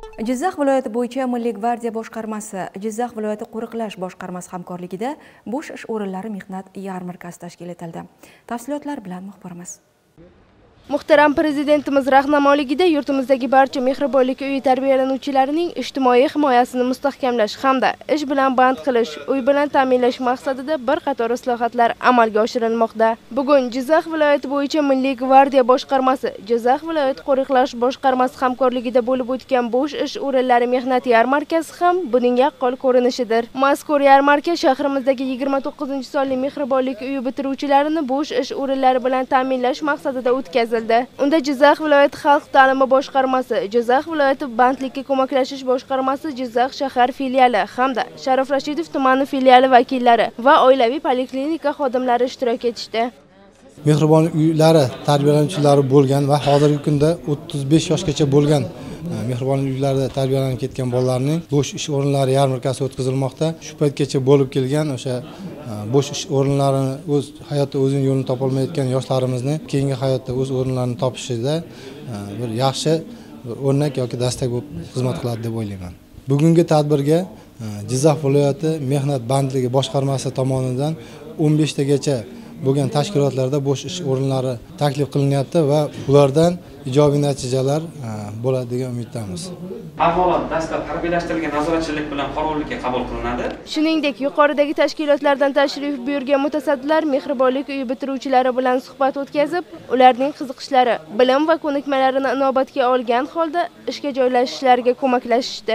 Jizzax viloyati bo'yicha Milliy gvardiya boshqarmasi, Jizzax viloyati qo'riqlash boshqarmasi hamkorligida bo'sh ish o'rinlari mehnat yarmarkasi tashkil etildi. Tafsilotlar bilan muxbirimiz. Muhtaram Prezidentimiz rahnamoligida yurtimizdagi barcha mehribonlik uyi tarbiyalanuvchilarining ijtimoiy himoyasini mustahkamlash hamda ish bilan band qilish, uy bilan ta'minlash maqsadida bir qator islohotlar amalga oshirilmoqda. Bugun Jizzax viloyati bo'yicha Milliy gvardiya boshqarmasi, Jizzax viloyati qo'riqlash boshqarmasi hamkorligida bo'lib o'tgan bo'sh ish o'rinlari mehnat yarmarkasi ham buning yaqqol ko'rinishidir. Mazkur yarmarka shahrimizdagi 29-sonli mehribonlik uyi bitiruvchilarini bo'sh ish o'rinlari bilan ta'minlash maqsadida o'tkazildi. Unda Jizzax viloyati xalq ta'limi boshqarmasi, Jizzax viloyati bandlikka ko'maklashish boshqarmasi Jizzax shahar filiali hamda Sharof Rashidov tumani filiali vakillari va oilaviy poliklinika xodimlari ishtirok etishdi. Mehribonlik uylari tarbiyalanuvchilari bo'lgan va hozirgi kunda 35 yoshgacha bo'lgan mehribonlik uylarida tarbiyalanib ketgan bolalarning bo'sh ish o'rinlari yarmarkasi o'tkazilmoqda. Shu paytgacha bo'lib kelgan o'sha bo'sh ish o'rinlarini o'z hayotda o'zining yo'lini topolmayotgan yoshlarimizni keyingi hayotda o'z o'rinlarini topishida bir yaxshi o'rnak yoki dastak bo'lib xizmat qiladi deb o'ylayman. Bugungi tadbirga Jizzax viloyati mehnat bandligi boshqarmasi tomonidan 15 tagacha bo'lgan tashkilotlarda bo'sh ish o'rinlari taklif qilinyapti va ulardan ijobiy natijalar bo'ladi degan umiddamiz. Avvalo dastlab harbiylashtirilgan nazoratchilik bilan qorovullikka qabul qilinadi. Shuningdek, yuqoridagi tashkilotlardan tashrif buyurgan mutasaddilar mehribonlik uyi bitiruvchilari bilan suhbat o'tkazib, ularning qiziqishlari, bilim va ko'nikmalarini inobatga olgan holda ishga joylashishlariga ko'maklashishdi.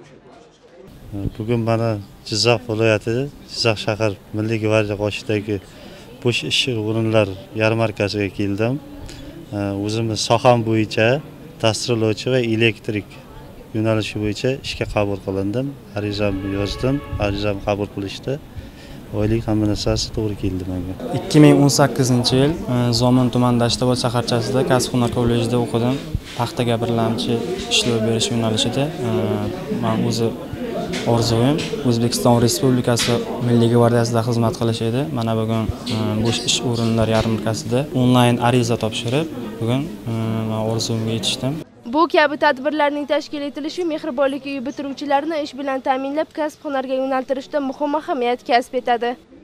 Bugun mana Jizzax viloyati, Jizzax shahar Milliy gvardiya qoshidagi bo'sh ish o'rinlar yarmarkasiga keldim. O'zimiz soham bo'yicha dasturlovchi va elektrik yo'nalishi bo'yicha ishga qabul qilindim. Arizamni yozdim, arizamni qabul qilishdi. Oylik hamma narsasi to'g'ri keldi menga. 2018-yil Zomin tuman Dashtobod shaharchasida kasb-hunar kollejida o'qidim. Paxta birlamchi ishlov berish yo'nalishida men o'zi orzuim O'zbekiston Respublikasi Milliy gvardiyasida xizmat qilish edi. Mana bugun bo'sh ish o'rinlari yarmarkasida onlayn ariza topshirib, bugun orzumga yetishdim. Bu kabi tadbirlarning tashkil etilishi mehribonlik uyi bitiruvchilarini ish bilan ta'minlab kasb-hunarga yo'naltirishda muhim ahamiyat kasb etadi.